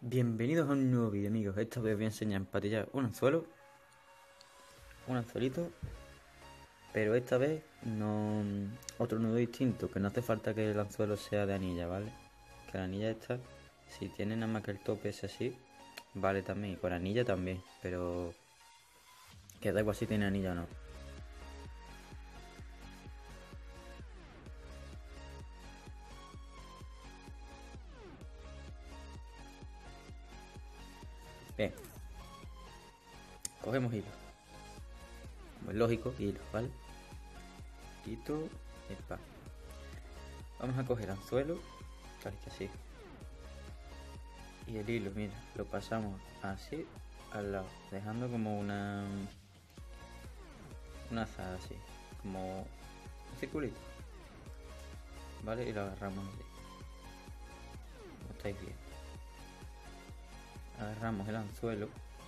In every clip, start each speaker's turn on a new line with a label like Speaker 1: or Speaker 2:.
Speaker 1: Bienvenidos a un nuevo vídeo, amigos. Esta vez os voy a enseñar a empatillar un anzuelo, un anzuelito, pero esta vez no otro nudo distinto, que no hace falta que el anzuelo sea de anilla, ¿vale? Que la anilla esta, si tiene nada más que el tope es así, vale también, y con anilla también, pero que da igual si tiene anilla o no. Bien, cogemos hilo, como es lógico, hilo, ¿vale? Quito y pa. Vamos a coger anzuelo, tal que así. Y el hilo, mira, lo pasamos así al lado, dejando como una azada así, como un circulito, ¿vale? Y lo agarramos así, como estáis viendo. Agarramos el anzuelo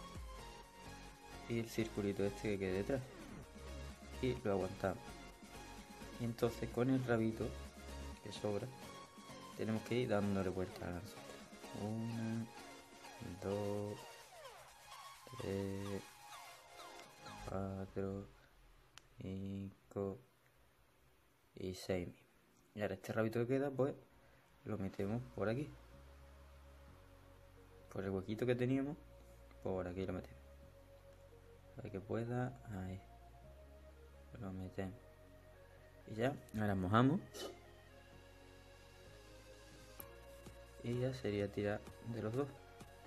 Speaker 1: y el circulito este que quede detrás y lo aguantamos. Y entonces con el rabito que sobra tenemos que ir dándole vuelta al anzuelo. 1, 2, 3, 4, 5 y 6. Y ahora este rabito que queda, pues lo metemos por aquí, por el huequito que teníamos, por aquí lo metemos para que pueda, ahí lo metemos y ya. Ahora mojamos y ya sería tirar de los dos.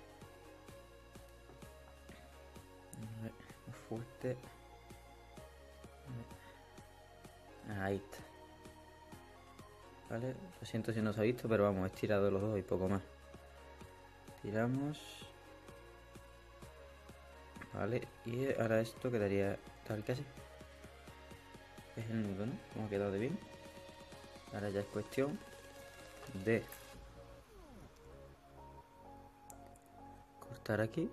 Speaker 1: Fuerte, ahí está, vale. Lo siento si no se ha visto, pero vamos, he tirado los dos y poco más. Tiramos, vale, y ahora esto quedaría tal que así. Es el nudo, ¿no? Como ha quedado de bien. Ahora ya es cuestión de cortar aquí.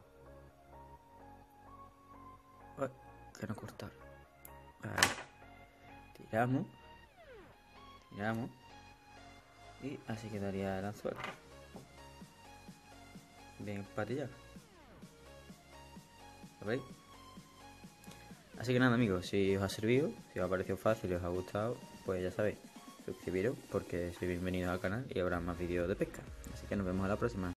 Speaker 1: Ay, que no cortar. Ahí. Tiramos y así quedaría el anzuelo bien empatillado, ¿lo veis? Así que nada, amigos, si os ha servido, si os ha parecido fácil y os ha gustado, pues ya sabéis, suscribiros porque sois bienvenidos al canal y habrá más vídeos de pesca. Así que nos vemos a la próxima.